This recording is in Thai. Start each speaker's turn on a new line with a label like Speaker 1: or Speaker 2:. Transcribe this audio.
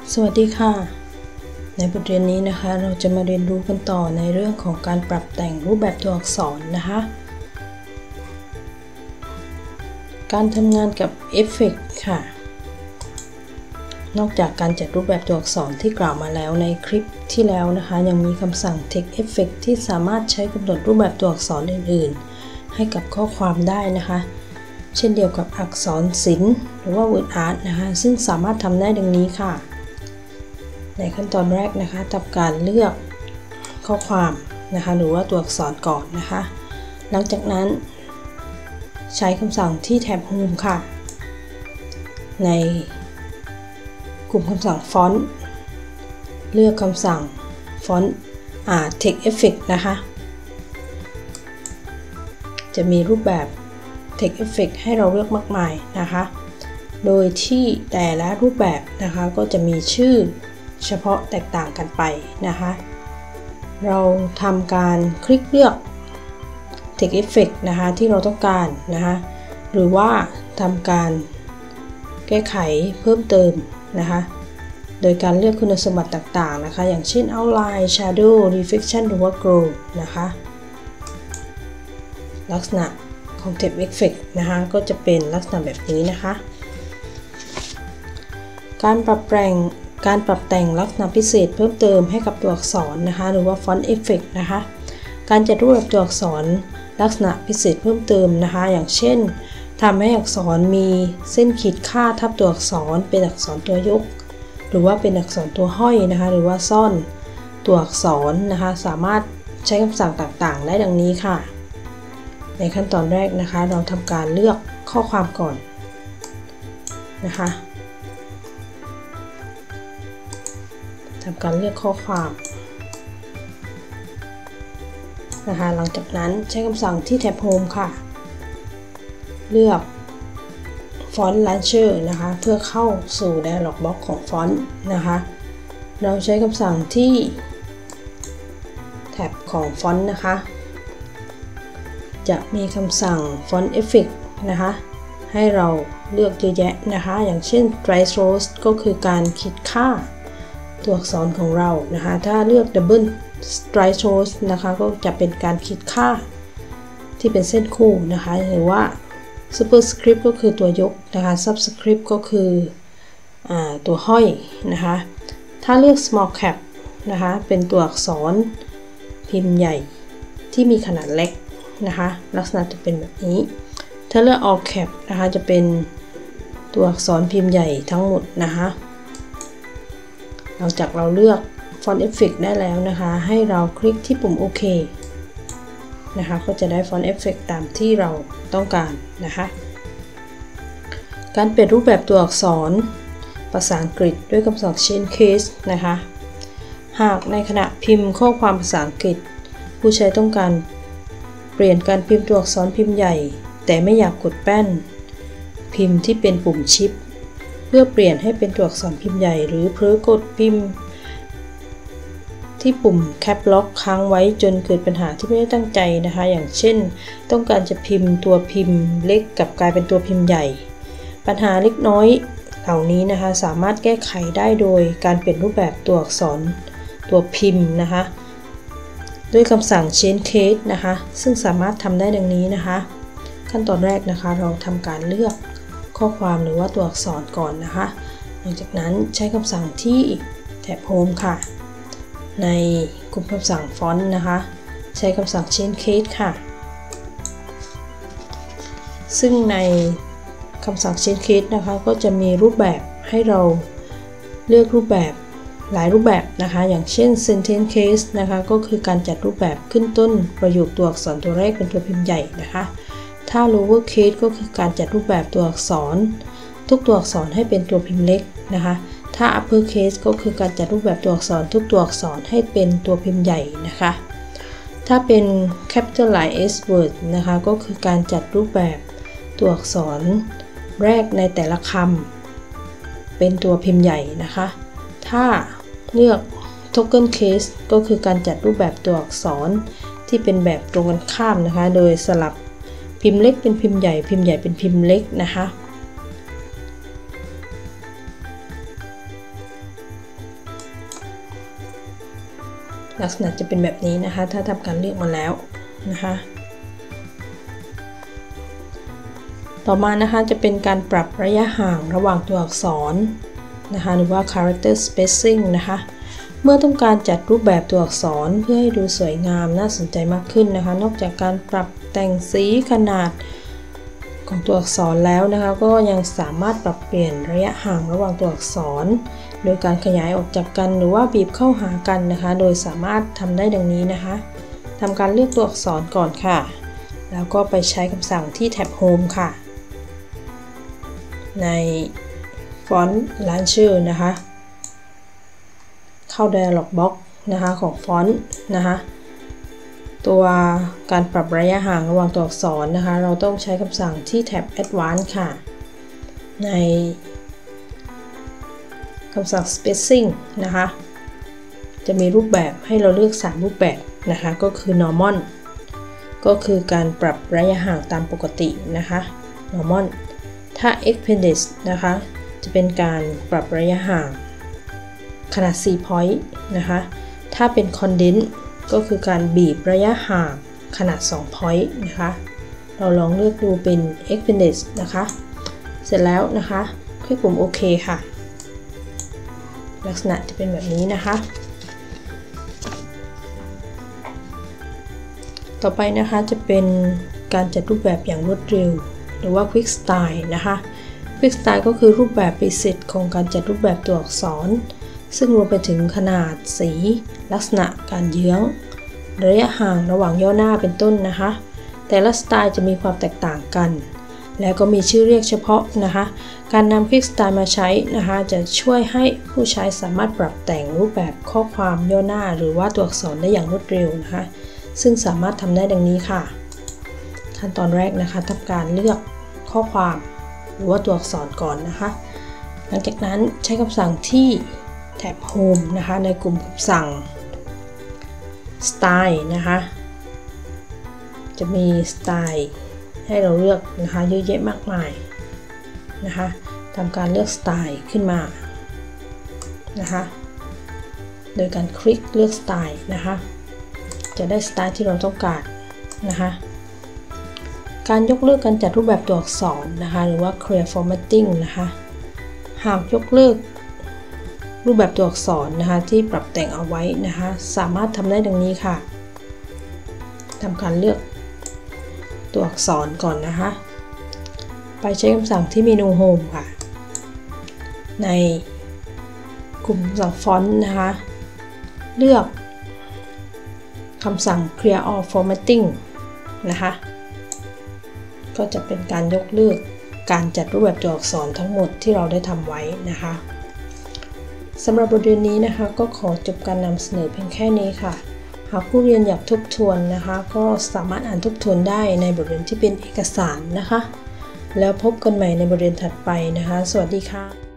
Speaker 1: สวัสดีค่ะในบทเรียนนี้นะคะเราจะมาเรียนรู้กันต่อในเรื่องของการปรับแต่งรูปแบบตัวอักษรนะคะการทำงานกับเอฟเฟกต์ค่ะนอกจากการจัดรูปแบบตัวอักษรที่กล่าวมาแล้วในคลิปที่แล้วนะคะยังมีคำสั่ง Text Effect ที่สามารถใช้กำหนดรูปแบบตัวอักษรอื่นๆให้กับข้อความได้นะคะเช่นเดียวกับอักษรศิลป์หรือว่า Word Art นะคะซึ่งสามารถทำได้ดังนี้ค่ะในขั้นตอนแรกนะคะทำการเลือกข้อความนะคะหรือว่าตัวอักษรก่อนนะคะหลังจากนั้นใช้คำสั่งที่แท็บ Home ค่ะในกลุ่มคำสั่งฟอนต์เลือกคำสั่งฟอนต์ Text Effect นะคะจะมีรูปแบบ Text Effect ให้เราเลือกมากมายนะคะโดยที่แต่ละรูปแบบนะคะก็จะมีชื่อเฉพาะแตกต่างกันไปนะคะเราทำการคลิกเลือก Text Effect นะคะที่เราต้องการนะคะหรือว่าทำการแก้ไขเพิ่มเติมนะคะโดยการเลือกคุณสมบัติต่างๆนะคะอย่างเช่น Outline Shadow Reflection หรือว่า Glow นะคะลักษณะของ Text Effect นะคะก็จะเป็นลักษณะแบบนี้นะคะการปรับแต่งลักษณะพิเศษเพิ่มเติมให้กับตัวอักษรนะคะหรือว่า Font Effect นะคะการจัดรูปแบบตัวอักษรลักษณะพิเศษเพิ่มเติมนะคะอย่างเช่นทำให้อักษรมีเส้นขีดค่าทับตัวอักษรเป็นอักษรตัวยกหรือว่าเป็นอักษรตัวห้อยนะคะหรือว่าซ่อนตัวอักษรนะคะสามารถใช้คำสั่งต่างๆได้ดังนี้ค่ะในขั้นตอนแรกนะคะเราทำการเลือกข้อความก่อนนะคะทำการเลือกข้อความนะคะหลังจากนั้นใช้คำสั่งที่แท็บ Home ค่ะเลือก Font Launcher นะคะเพื่อเข้าสู่ Dialog Box ของฟอนต์นะคะเราใช้คำสั่งที่แท็บของฟอนต์นะคะจะมีคำสั่ง Font Effect นะคะให้เราเลือกเยอะแยะนะคะอย่างเช่น Dry Strokes ก็คือการขีดค่าตัวอักษรของเรานะคะถ้าเลือก Double Dry Strokes นะคะก็จะเป็นการขีดค่าที่เป็นเส้นคู่นะคะหรือว่า Superscript ก็คือตัวยกนะคะ Subscript ก็คือตัวห้อยนะคะถ้าเลือก Small Cap นะคะเป็นตัวอักษรพิมพ์ใหญ่ที่มีขนาดเล็กนะคะลักษณะจะเป็นแบบนี้ถ้าเลือก All Cap นะคะจะเป็นตัวอักษรพิมพ์ใหญ่ทั้งหมดนะคะหลังจากเราเลือก Font Effect ได้แล้วนะคะให้เราคลิกที่ปุ่มโอเคนะคะก็จะได้ Font Effect ตามที่เราต้องการนะคะการเปลี่ยนรูปแบบตัวอักษรภาษาอังกฤษด้วยคำสั่ง Change Case นะคะหากในขณะพิมพ์ข้อความภาษาอังกฤษผู้ใช้ต้องการเปลี่ยนการพิมพ์ตัวอักษรพิมพ์ใหญ่แต่ไม่อยากกดแป้นพิมพ์ที่เป็นปุ่มชิปเพื่อเปลี่ยนให้เป็นตัวอักษรพิมพ์ใหญ่หรือเผลอกดพิมพ์ที่ปุ่ม Cap Lock ค้างไว้จนเกิดปัญหาที่ไม่ได้ตั้งใจนะคะอย่างเช่นต้องการจะพิมพ์ตัวพิมพ์เล็กกลับกลายเป็นตัวพิมพ์ใหญ่ปัญหาเล็กน้อยเหล่านี้นะคะสามารถแก้ไขได้โดยการเปลี่ยนรูปแบบตัวอักษรตัวพิมพ์นะคะด้วยคำสั่ง Change Case นะคะซึ่งสามารถทำได้ดังนี้นะคะขั้นตอนแรกนะคะเราทำการเลือกข้อความหรือว่าตัวอักษรก่อนนะคะหลังจากนั้นใช้คำสั่งที่แท็บ Home ค่ะในกลุ่มคำสั่งฟอนต์นะคะใช้คำสั่ง Change Case ค่ะซึ่งในคำสั่ง Change Case นะคะก็จะมีรูปแบบให้เราเลือกรูปแบบหลายรูปแบบนะคะอย่างเช่น Sentence Case นะคะก็คือการจัดรูปแบบขึ้นต้นประโยคตัวอักษรตัวแรกเป็นตัวพิมพ์ใหญ่นะคะถ้า Lower Case ก็คือการจัดรูปแบบตัวอักษรทุกตัวอักษรให้เป็นตัวพิมพ์เล็กนะคะถ้า Upper Case ก็คือการจัดรูปแบบตัวอักษรทุกตัวอักษรให้เป็นตัวพิมพ์ใหญ่นะคะถ้าเป็น Capitalize Word นะคะก็คือการจัดรูปแบบตัวอักษรแรกในแต่ละคำเป็นตัวพิมพ์ใหญ่นะคะถ้าเลือก Toggle Case ก็คือการจัดรูปแบบตัวอักษรที่เป็นแบบตรงกันข้ามนะคะโดยสลับพิมพ์เล็กเป็นพิมพ์ใหญ่พิมพ์ใหญ่เป็นพิมพ์เล็กนะคะลักษณะจะเป็นแบบนี้นะคะถ้าทำการเลือกมาแล้วนะคะต่อมานะคะจะเป็นการปรับระยะห่างระหว่างตัวอักษรนะคะหรือว่า character spacing นะคะเมื่อต้องการจัดรูปแบบตัวอักษรเพื่อให้ดูสวยงามน่าสนใจมากขึ้นนะคะนอกจากการปรับแต่งสีขนาดของตัวอักษรแล้วนะคะก็ยังสามารถปรับเปลี่ยนระยะห่างระหว่างตัวอักษรโดยการขยายออกจากกันหรือว่าบีบเข้าหากันนะคะโดยสามารถทำได้ดังนี้นะคะทำการเลือกตัวอักษรก่อนค่ะแล้วก็ไปใช้คำสั่งที่แท็บ Home ค่ะใน Font Launcher นะคะเข้า Dialog Box นะคะของฟอนต์นะคะตัวการปรับระยะห่างระหว่างตัวอักษรนะคะเราต้องใช้คำสั่งที่แท็บ Advanced ค่ะในคำสั่ง Spacing นะคะจะมีรูปแบบให้เราเลือก3รูปแบบนะคะก็คือ Normal ก็คือการปรับระยะห่างตามปกตินะคะ Normal ถ้า Expanded นะคะจะเป็นการปรับระยะห่างขนาด4 point นะคะถ้าเป็น Condense ก็คือการบีบระยะห่างขนาด2 point นะคะเราลองเลือกดูเป็น Expanded นะคะเสร็จแล้วนะคะคลิกปุ่มโอเคค่ะลักษณะจะเป็นแบบนี้นะคะต่อไปนะคะจะเป็นการจัดรูปแบบอย่างรวดเร็วหรือว่า Quick Style นะคะ Quick Style ก็คือรูปแบบพิเศษของการจัดรูปแบบตัวอักษรซึ่งรวมไปถึงขนาดสีลักษณะการเยื้องระยะห่างระหว่างย่อหน้าเป็นต้นนะคะแต่ละสไตล์จะมีความแตกต่างกันแล้วก็มีชื่อเรียกเฉพาะนะคะการนำ Quick Style มาใช้นะคะจะช่วยให้ผู้ใช้สามารถปรับแต่งรูปแบบข้อความย่อหน้าหรือว่าตัวอักษรได้อย่างรวดเร็วนะคะซึ่งสามารถทำได้ดังนี้ค่ะขั้นตอนแรกนะคะทำการเลือกข้อความหรือว่าตัวอักษรก่อนนะคะหลังจากนั้นใช้คำสั่งที่แท็บ Home นะคะในกลุ่มคำสั่ง Style นะคะจะมี Style ให้เราเลือกนะคะเยอะแยะมากมายนะคะทำการเลือก Style ขึ้นมานะคะโดยการคลิกเลือก Style นะคะจะได้สไตล์ที่เราต้องการนะคะการยกเลิกการจัดรูปแบบตัวอักษรนะคะหรือว่า Clear Formatting นะคะหากยกเลิกรูปแบบตัวอักษรนะคะที่ปรับแต่งเอาไว้นะคะสามารถทำได้ดังนี้ค่ะทำการเลือกตัวอักษรก่อนนะคะไปใช้คำสั่งที่เมนู Home ค่ะในกลุ่มสั่งฟอนต์นะคะเลือกคำสั่ง Clear All Formatting นะคะก็จะเป็นการยกเลิกการจัดรูปแบบตัวอักษรทั้งหมดที่เราได้ทำไว้นะคะสำหรับบทเรียนนี้นะคะก็ขอจบการนำเสนอเพียงแค่นี้ค่ะหากผู้เรียนอยากทบทวนนะคะก็สามารถอ่านทบทวนได้ในบทเรียนที่เป็นเอกสารนะคะแล้วพบกันใหม่ในบทเรียนถัดไปนะคะสวัสดีค่ะ